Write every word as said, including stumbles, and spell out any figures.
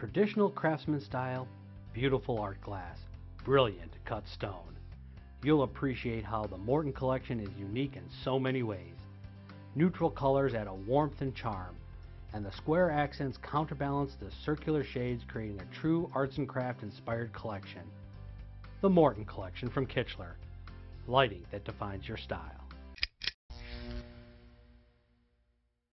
Traditional craftsman style, beautiful art glass, brilliant cut stone. You'll appreciate how the Morton collection is unique in so many ways. Neutral colors add a warmth and charm, and the square accents counterbalance the circular shades, creating a true arts and craft inspired collection. The Morton collection from Kichler, lighting that defines your style.